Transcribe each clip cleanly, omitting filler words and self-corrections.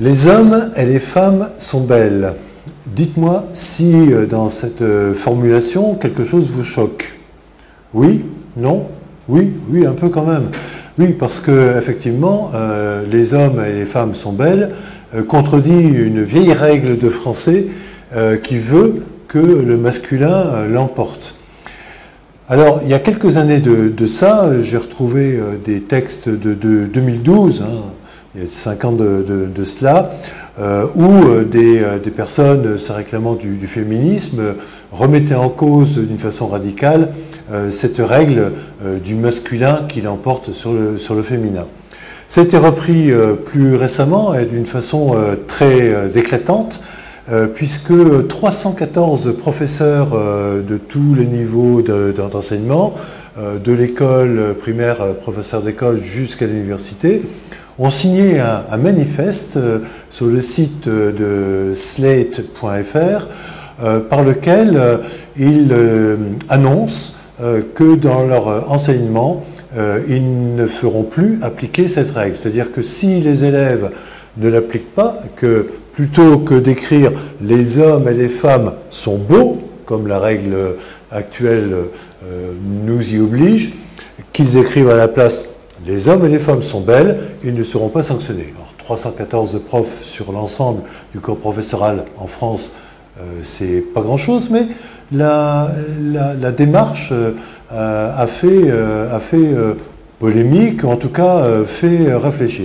Les hommes et les femmes sont belles. Dites-moi si dans cette formulation quelque chose vous choque. Oui? Non? Oui? Oui, un peu quand même. Oui, parce que effectivement, les hommes et les femmes sont belles contredit une vieille règle de français qui veut que le masculin l'emporte. Alors, il y a quelques années de ça, j'ai retrouvé des textes de 2012, hein, il y a 5 ans de cela, où des personnes se réclamant du féminisme remettaient en cause d'une façon radicale cette règle du masculin qui l'emporte sur le féminin. Ça a été repris plus récemment et d'une façon très éclatante, puisque 314 professeurs de tous les niveaux d'enseignement, de l'école primaire, professeurs d'école jusqu'à l'université, ont signé un manifeste sur le site de slate.fr par lequel ils annoncent que dans leur enseignement, ils ne feront plus appliquer cette règle. C'est-à-dire que si les élèves ne l'appliquent pas, que plutôt que d'écrire « les hommes et les femmes sont beaux », comme la règle actuelle nous y oblige, qu'ils écrivent à la place « les hommes et les femmes sont belles », ils ne seront pas sanctionnés. Alors, 314 profs sur l'ensemble du corps professoral en France, c'est pas grand-chose, mais la démarche a fait polémique, ou en tout cas fait réfléchir.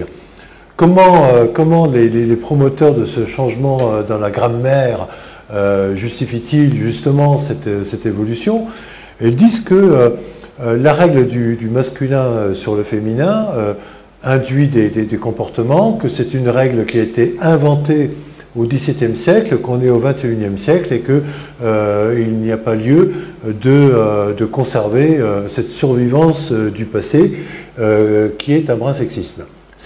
Comment les promoteurs de ce changement dans la grammaire justifient-ils justement cette évolution? Ils disent que la règle du masculin sur le féminin induit des comportements, que c'est une règle qui a été inventée au XVIIe siècle, qu'on est au XXIe siècle et qu'il n'y a pas lieu de conserver cette survivance du passé qui est un brin sexiste.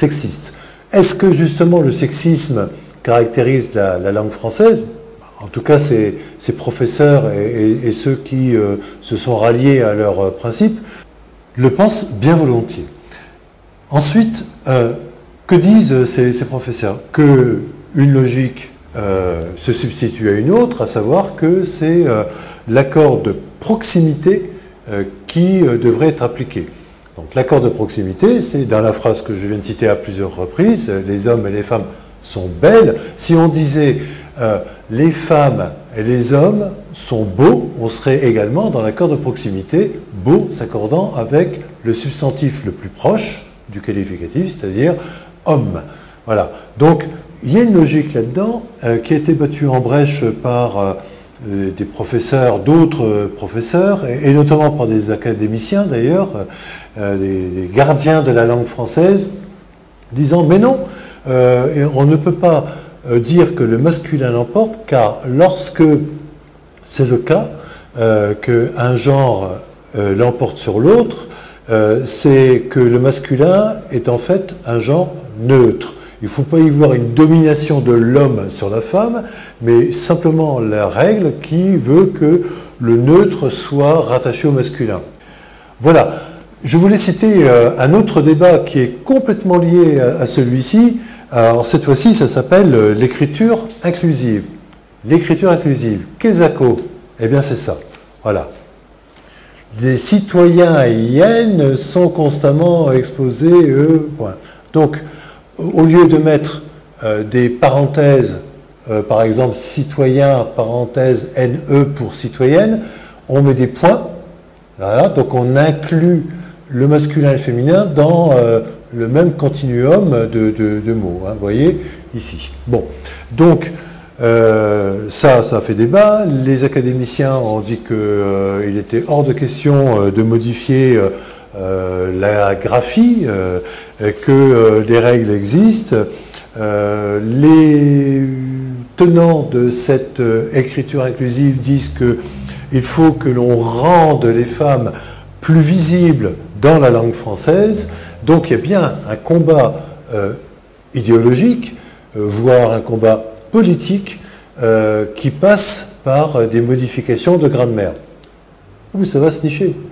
Est-ce que justement le sexisme caractérise la langue française? En tout cas, ces professeurs et ceux qui se sont ralliés à leurs principes le pensent bien volontiers. Ensuite, que disent ces professeurs? Qu'une logique se substitue à une autre, à savoir que c'est l'accord de proximité qui devrait être appliqué. Donc l'accord de proximité, c'est dans la phrase que je viens de citer à plusieurs reprises, les hommes et les femmes sont belles. Si on disait les femmes et les hommes sont beaux, on serait également dans l'accord de proximité, beau s'accordant avec le substantif le plus proche du qualificatif, c'est-à-dire homme. Voilà. Donc il y a une logique là-dedans qui a été battue en brèche par des professeurs, d'autres professeurs, et notamment par des académiciens d'ailleurs, des gardiens de la langue française, disant mais non, on ne peut pas dire que le masculin l'emporte, car lorsque c'est le cas, qu'un genre l'emporte sur l'autre, c'est que le masculin est en fait un genre neutre. Il ne faut pas y voir une domination de l'homme sur la femme, mais simplement la règle qui veut que le neutre soit rattaché au masculin. Voilà. Je voulais citer un autre débat qui est complètement lié à celui-ci. Alors cette fois-ci, ça s'appelle l'écriture inclusive. L'écriture inclusive. Qu'est-ce? Eh bien, c'est ça. Voilà. Les citoyens et hyènes sont constamment exposés, point. Donc, au lieu de mettre des parenthèses, par exemple citoyen, parenthèse NE pour citoyenne, on met des points. Voilà, donc on inclut le masculin et le féminin dans le même continuum de mots. Hein, vous voyez ici. Bon, donc ça fait débat. Les académiciens ont dit qu'il était hors de question de modifier la graphie, que les règles existent. Les tenants de cette écriture inclusive disent qu'il faut que l'on rende les femmes plus visibles dans la langue française. Donc il y a bien un combat idéologique, voire un combat politique, qui passe par des modifications de grammaire. Où ça va se nicher?